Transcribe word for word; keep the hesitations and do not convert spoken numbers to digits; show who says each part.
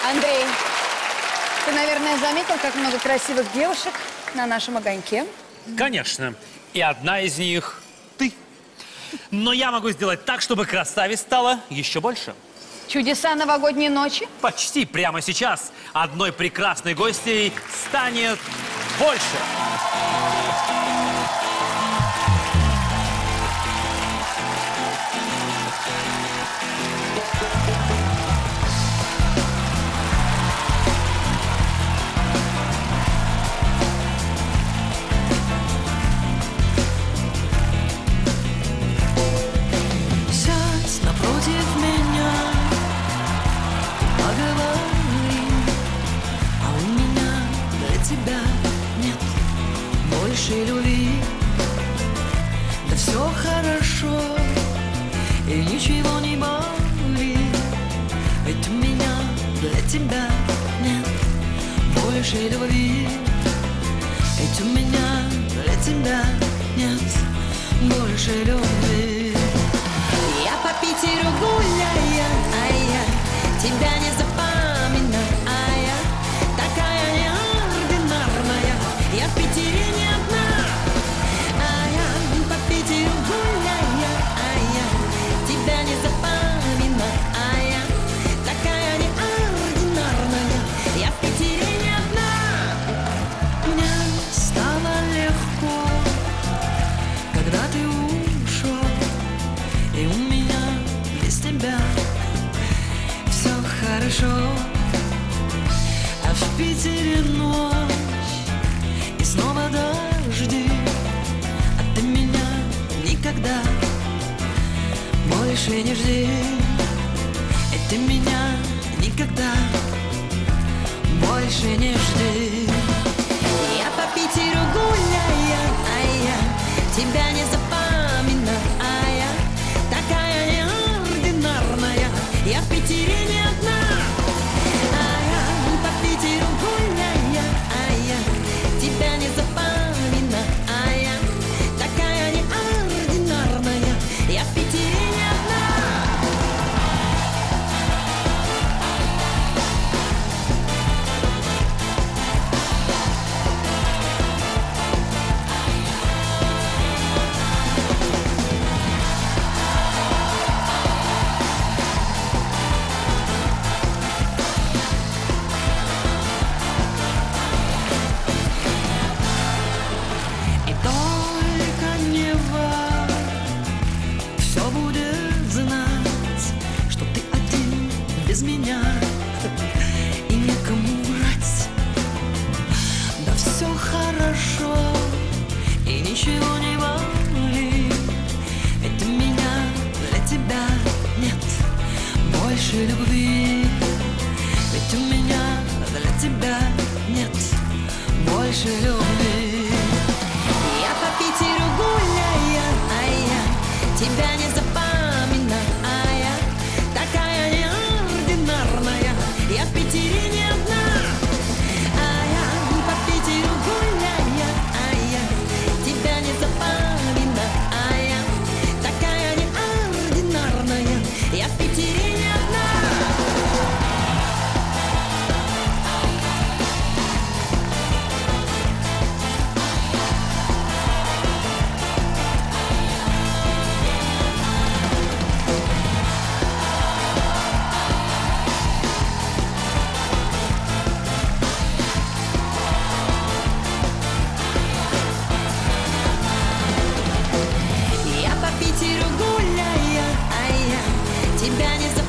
Speaker 1: Андрей, ты, наверное, заметил, как много красивых девушек на нашем огоньке?
Speaker 2: Конечно. И одна из них ты. Но я могу сделать так, чтобы красавиц стало еще больше.
Speaker 1: Чудеса новогодней ночи?
Speaker 2: Почти прямо сейчас одной прекрасной гостьей станет больше.
Speaker 3: Сядь напротив меня, поговори, а у меня для тебя нет больше любви. Да все хорошо и ничего не болит, ведь у меня для тебя нет больше любви. Ведь у меня для тебя нет больше любви. Я по Питеру гуляю, а я тебя не запоминаю, а я такая неординарная. Я в Питере не одна, а я по Питеру гуляю, а я тебя не запоминаю, а я такая неординарная. Я в Питере не одна. Мне стало легко, когда ты ушел, и у меня без тебя все хорошо. А в Питере ночь и снова дожди, а ты меня никогда больше не жди. И ты меня никогда больше не жди. Я по Питеру гуляю, а я тебя не запоминаю, а я такая неординарная. Я в Питере не одна, а я по Питеру гуляю, а я тебя не запоминаю, а я такая неординарная. Я в Питере не одна. И только Нева все будет знать, что ты один без меня, и некому врать. Да все хорошо и ничего не болит, ведь у меня для тебя нет больше любви. Ведь у меня для тебя нет больше любви. Я по Питеру гуляю, а я тебя не запоминаю, а я такая неординарная. Я в Питере не одна, а я по Питеру гуляю, а я тебя не запоминаю, а я такая неординарная. Я в Питере не одна. Я по Питеру гуляю, а я тебя не